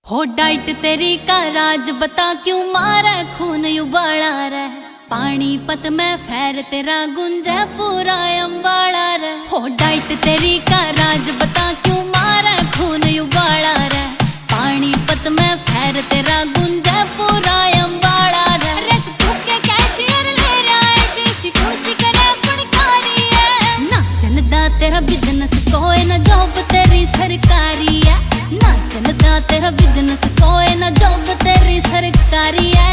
हो डाइट तेरी का राज बता क्यों मारे खून उबाला रे। पानीपत में फैर तेरा गुंजे पूरा अम्बाड़ा रे। हो डाइट तेरी का राज बता क्यों मारे खून उबाला रे। पानीपत में फैर तेरा गुंजे पूरा अम्बाड़ा रे। रे तू के कैशियर ले रहा है शीशी कुर्सी करे फड़कारी है। ना चलदा तेरा बिजनेस कोई ना जॉब तेरी सरकारी है। ना चलदा तेरा बिजनेस कोई ना जॉब तेरी सरकारी है।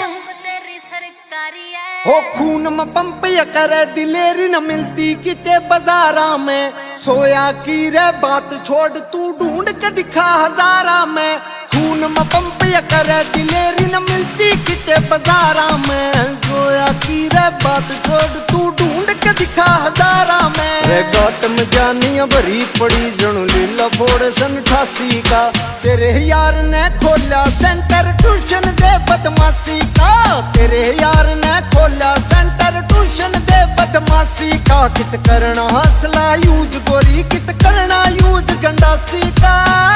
हो खून में पंप या करे दिलेरी न मिलती किते बाजारा में। सोया की रे बात छोड़ तू ढूंढ के दिखा हजारा में। खून में पंप या करे दिलेरी न मिलती किते बाजारा में। सोया की रे बात छोड़ तू ढूंढ के दिखा हजारा में। रे गौतम जानिया भरी पड़ी जणू लीला फोड़ सन 88 का। तेरे यार ने खोला सेंटर ट्यूशन दे बदमाशी का। तेरे यार ने खोला सेंटर ट्यूशन दे बदमाशी का। कित करना हौसला यूज गोरी कित करना यूज गंडासी का।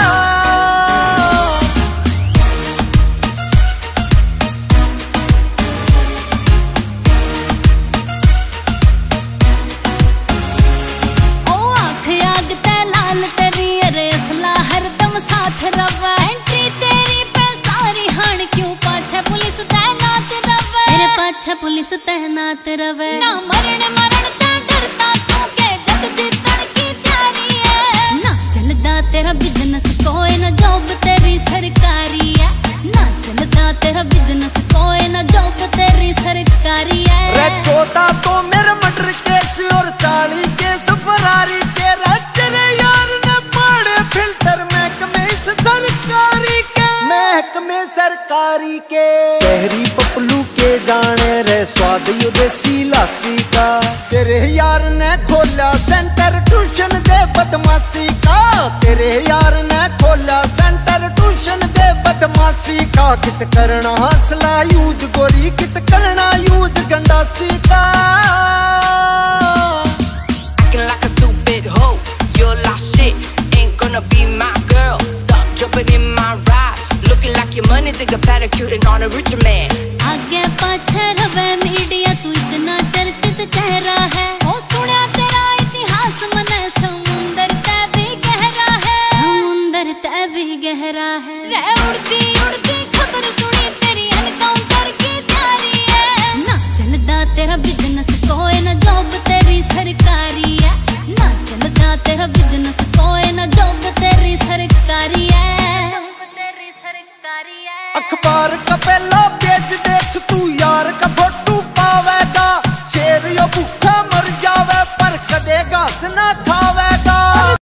पुलिस तैनात रवे ना मरण मरण ते डरता तू के जग जीतन की तैयारी है। ना चलदा तेरा बिजनेस कोई ना जॉब तेरी सरकारी है। ना चलदा तेरा बिजनेस कोई ना जॉब तेरी सरकारी है। रे चौथा तो मेरे मर्डर केस और 40 केस फरारी के। तेरे यार ने पड़े फिल्टर महकमे सरकारी के। महकमे सरकारी के शहरी पपलू के जाने रे स्वाद यो देसी लासी का। तेरे यार ने खोला सेंटर ट्यूशन दे बदमाशी का। तेरे यार ने खोला सेंटर ट्यूशन दे बदमाशी का। कित करना हौसला यूज गोरी कित करना यूज गंडासी का। Acting like a stupid hoe, you're lost shit, ain't gonna be my girl. Stop jumping in my ride, looking like your money, take a pedicure and on a richer man. आगे पाछे रवे media तू इतना चर्चित चेहरा है। ओ सुना तेरा इतिहास मने समुंदर ते भी गहरा है। समुंदर ते भी गहरा है। रे उड़ती उड़ती खबर सुनी तेरी एनकाउंटर की तैयारी है। ना चलदा तेरा बिजनेस कोई ना जॉब तेरी सरकारी है। ना चलदा तेरा बिजनेस कोई ना जॉब तेरी सरकारी है। अखबार का पहला पेज देख तू यार का